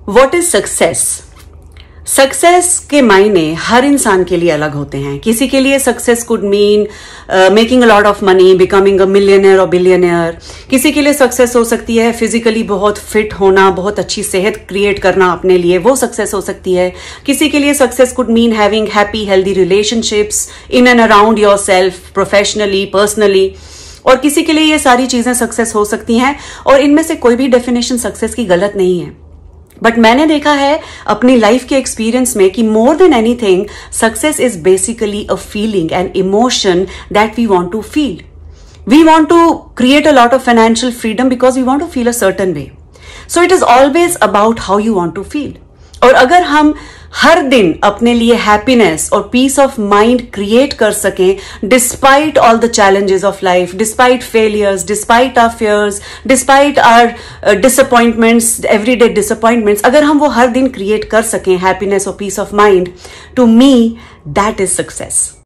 What is success? Success के मायने हर इंसान के लिए अलग होते हैं। किसी के लिए success could mean making a lot of money, becoming a millionaire और बिलियनियर। किसी के लिए सक्सेस हो सकती है फिजिकली बहुत फिट होना, बहुत अच्छी सेहत क्रिएट करना अपने लिए, वो सक्सेस हो सकती है। किसी के लिए success could mean having happy healthy relationships in and around yourself, professionally, personally. और किसी के लिए ये सारी चीजें सक्सेस हो सकती हैं, और इनमें से कोई भी डेफिनेशन सक्सेस की गलत नहीं है। बट मैंने देखा है अपनी लाइफ के एक्सपीरियंस में कि more than anything success is basically a feeling and emotion that we want to feel. We want to create a lot of financial freedom because we want to feel a certain way. So it is always about how you want to feel. और अगर हम हर दिन अपने लिए happiness और peace of mind create कर सकें despite all the challenges of life, despite failures, despite our fears, despite our disappointments, everyday disappointments, अगर हम वो हर दिन क्रिएट कर सकें हैप्पीनेस और peace of mind, to me that is success.